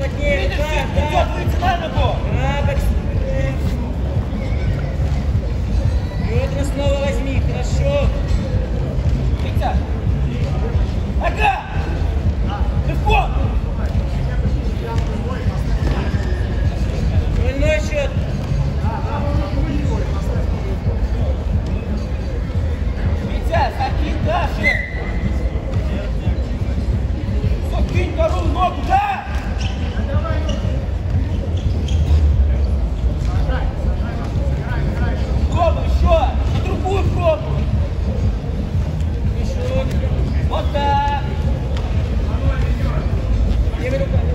плотнее. Видишь, идет, выйти на ногу. Да, бэкстеп. Бедра снова возьми, хорошо. Витя. Ага. Легко. Двойной счет. Витя, закинь дальше. Все, кинь вторую ногу, да? Пробуй еще, на другую пробуй. Еще. Вот так. Левой рукой.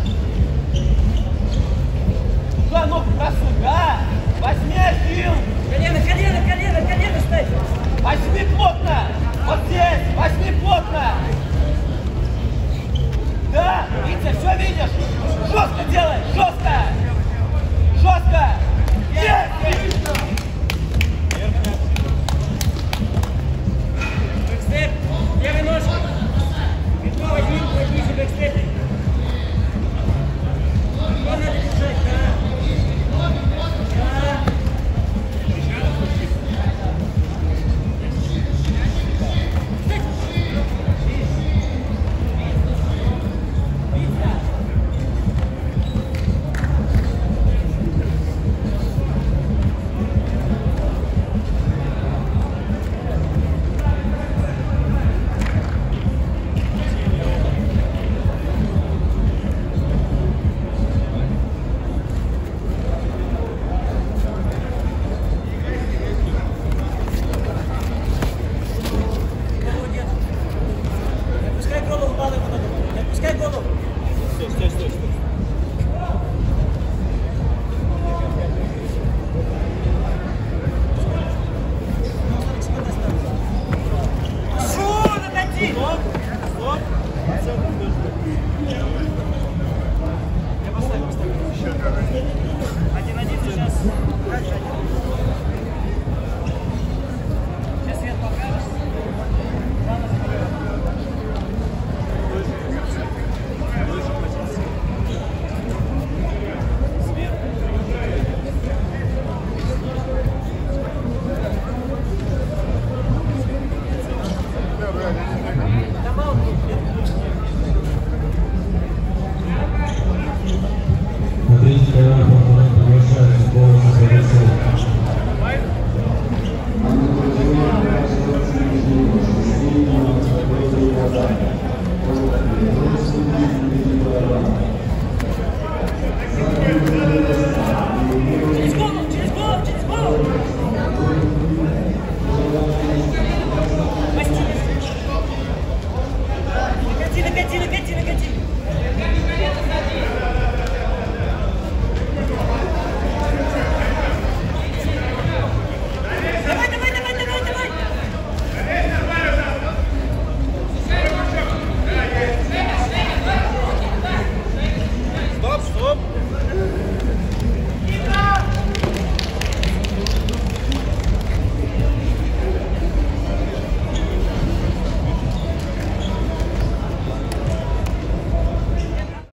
Туда ногу просунь, да? Возьми один. Колено ставь. Возьми плотно. Вот здесь, возьми плотно. Да, Витя, все видишь? Жестко делай, жестко. Жестко. Есть. Бэкстеп. Левой ножкой. Бедро возьми, пониже бэкстеп.